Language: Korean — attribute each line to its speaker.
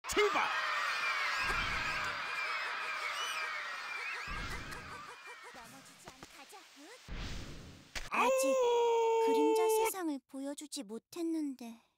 Speaker 1: 출발!
Speaker 2: 넘어지지 않게 가자. 아직 그림자 세상을 보여주지 못했는데.